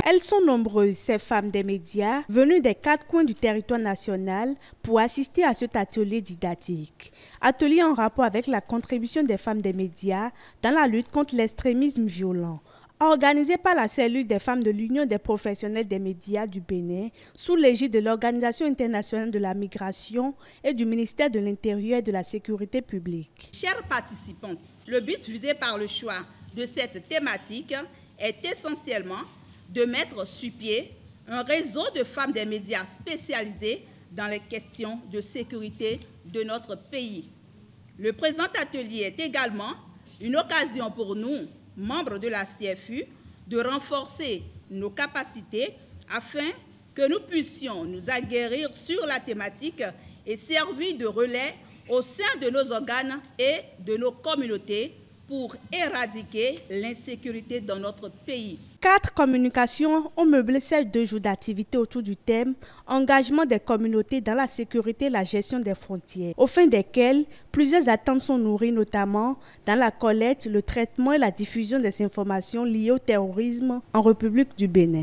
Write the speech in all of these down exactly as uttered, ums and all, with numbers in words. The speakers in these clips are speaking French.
Elles sont nombreuses, ces femmes des médias, venues des quatre coins du territoire national pour assister à cet atelier didactique. Atelier en rapport avec la contribution des femmes des médias dans la lutte contre l'extrémisme violent. Organisé par la cellule des femmes de l'Union des professionnels des médias du Bénin, sous l'égide de l'Organisation internationale de la migration et du ministère de l'Intérieur et de la Sécurité publique. Chères participantes, le but visé par le choix de cette thématique est essentiellement de mettre sur pied un réseau de femmes des médias spécialisées dans les questions de sécurité de notre pays. Le présent atelier est également une occasion pour nous, membres de la C F U, de renforcer nos capacités afin que nous puissions nous aguerrir sur la thématique et servir de relais au sein de nos organes et de nos communautés pour éradiquer l'insécurité dans notre pays. Quatre communications ont meublé ces deux jours d'activité autour du thème « Engagement des communautés dans la sécurité et la gestion des frontières », au fin desquelles plusieurs attentes sont nourries, notamment dans la collecte, le traitement et la diffusion des informations liées au terrorisme en République du Bénin.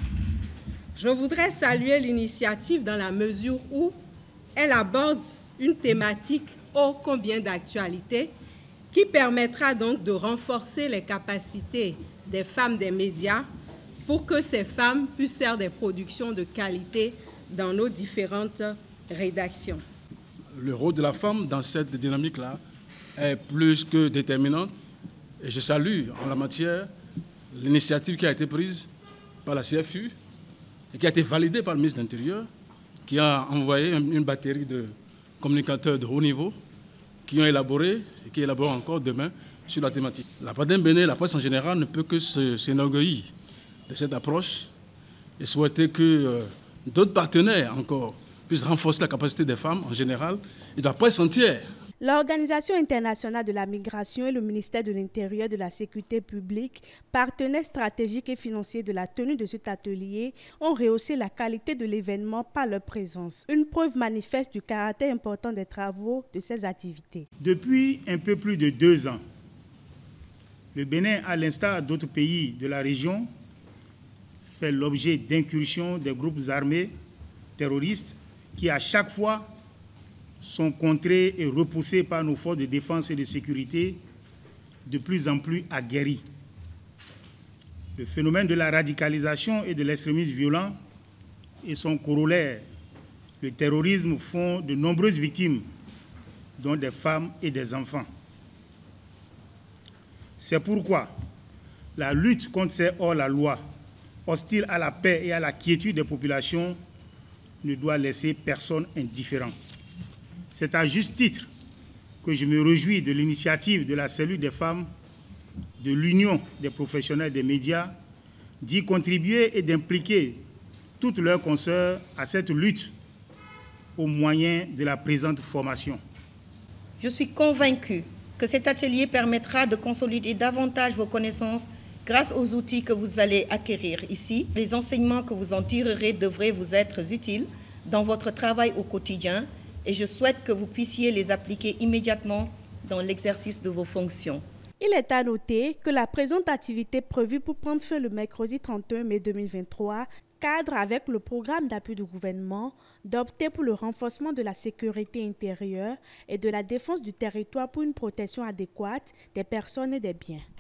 Je voudrais saluer l'initiative dans la mesure où elle aborde une thématique ô combien d'actualité qui permettra donc de renforcer les capacités des femmes des médias pour que ces femmes puissent faire des productions de qualité dans nos différentes rédactions. Le rôle de la femme dans cette dynamique-là est plus que déterminant et je salue en la matière l'initiative qui a été prise par la C F U et qui a été validée par le ministre de l'Intérieur, qui a envoyé une batterie de communicateurs de haut niveau qui ont élaboré et qui élaborent encore demain sur la thématique. La P A D E M Bénin, la presse en général, ne peut que s'enorgueillir de cette approche et souhaiter que euh, d'autres partenaires encore puissent renforcer la capacité des femmes en général et de la presse entière. L'Organisation internationale de la migration et le ministère de l'Intérieur et de la Sécurité publique, partenaires stratégiques et financiers de la tenue de cet atelier, ont rehaussé la qualité de l'événement par leur présence. Une preuve manifeste du caractère important des travaux de ces activités. Depuis un peu plus de deux ans, le Bénin, à l'instar d'autres pays de la région, fait l'objet d'incursions des groupes armés terroristes qui, à chaque fois, sont contrés et repoussés par nos forces de défense et de sécurité de plus en plus aguerries. Le phénomène de la radicalisation et de l'extrémisme violent et son corollaire, le terrorisme, font de nombreuses victimes, dont des femmes et des enfants. C'est pourquoi la lutte contre ces hors-la-loi, hostiles à la paix et à la quiétude des populations, ne doit laisser personne indifférent. C'est à juste titre que je me réjouis de l'initiative de la cellule des femmes de l'Union des professionnels des médias d'y contribuer et d'impliquer toutes leurs consoeurs à cette lutte au moyen de la présente formation. Je suis convaincue que cet atelier permettra de consolider davantage vos connaissances grâce aux outils que vous allez acquérir ici. Les enseignements que vous en tirerez devraient vous être utiles dans votre travail au quotidien et je souhaite que vous puissiez les appliquer immédiatement dans l'exercice de vos fonctions. Il est à noter que la présente activité prévue pour prendre fin le mercredi trente et un mai deux mille vingt-trois cadre avec le programme d'appui du gouvernement d'opter pour le renforcement de la sécurité intérieure et de la défense du territoire pour une protection adéquate des personnes et des biens.